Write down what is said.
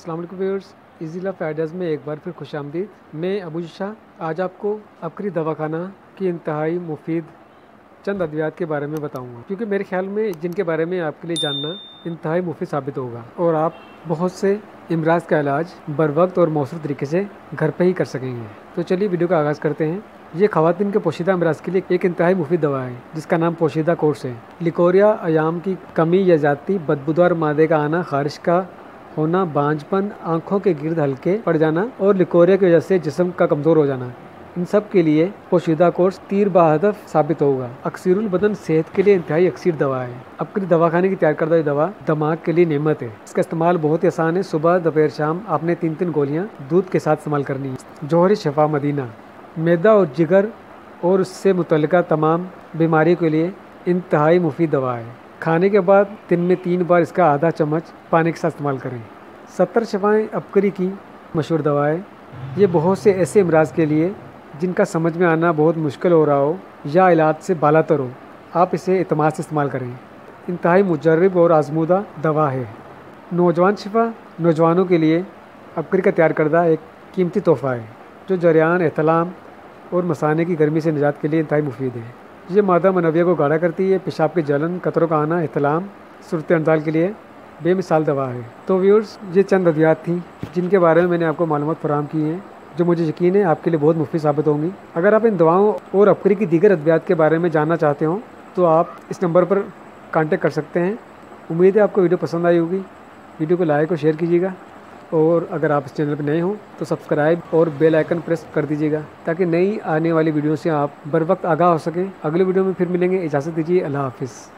अस्सलाम वालेकुम viewers, easy life ideas में एक बार फिर खुशामदीद। मैं अबू शाह आज आपको अबकरी दवाखाना की इंतहाई मुफीद चंद अद्वियात के बारे में बताऊंगा, क्योंकि मेरे ख्याल में जिनके बारे में आपके लिए जानना इंतहाई मुफीद साबित होगा और आप बहुत से इमराज का इलाज बर वक्त और मौसर तरीके से घर पर ही कर सकेंगे। तो चलिए वीडियो का आगाज़ करते हैं। ये ख़वातीन के पोशीदा अमराज के लिए एक इंतहाई मुफीद दवा है जिसका नाम पोशीदा कोर्स है। लिकोरिया अयाम की कमी या ज़ाती बदबूदार मादे का आना, खारिश का होना, बांझपन, आंखों के गिर्द हल्के पड़ जाना और लिकोरिया की वजह से जिस्म का कमज़ोर हो जाना, इन सब के लिए पोशीदा कोर्स तीर बहदफ साबित होगा। अक्सीरुल बदन सेहत के लिए इंतहाई अक्सीर दवा है। अबकरी दवाखाने की तैयार करदा दवा दिमाग के लिए नेमत है। इसका इस्तेमाल बहुत ही आसान है। सुबह दोपहर शाम आपने 3 गोलियां दूध के साथ इस्तेमाल करनी है। जौहरी शफा मदीना मैदा और जिगर और उससे मुतल्लिका तमाम बीमारियों के लिए इंतहाई मुफीद दवा है। खाने के बाद दिन में 3 बार इसका आधा चम्मच पानी के साथ इस्तेमाल करें। 70 शफाएँ अबकरी की मशहूर दवा है। ये बहुत से ऐसे अमराज के लिए जिनका समझ में आना बहुत मुश्किल हो रहा हो या इलाज से बालातर हो, आप इसे इत्मीनान से इस्तेमाल करें। इंतहाई मुजर्रब और आजमूदा दवा है। नौजवान शिफा नौजवानों के लिए अबकरी का तैयार करदा एक कीमती तोहफ़ा है जो जरियान, एहतलाम और मसाने की गर्मी से निजात के लिए इंतहाई मुफीद है। ये मादा मनविया को गाढ़ा करती है। पेशाब के जलन, कतरों का आना, एहतलाम, सूरत अंजाल के लिए बेमिसाल दवा है। तो व्यूअर्स, ये चंद अद्वियात थी जिनके बारे में मैंने आपको मालूमात फराहम की हैं, जो मुझे यकीन है आपके लिए बहुत मुफीद साबित होंगी। अगर आप इन दवाओं और अबकरी की दीगर अद्वियात के बारे में जानना चाहते हो तो आप इस नंबर पर कांटेक्ट कर सकते हैं। उम्मीद है आपको वीडियो पसंद आई होगी। वीडियो को लाइक और शेयर कीजिएगा और अगर आप इस चैनल पर नए हो तो सब्सक्राइब और बेल आइकन प्रेस कर दीजिएगा ताकि नई आने वाली वीडियो से आप बर वक्त आगाह हो सकें। अगले वीडियो में फिर मिलेंगे। इजाज़त दीजिए। अल्लाह हाफिज़।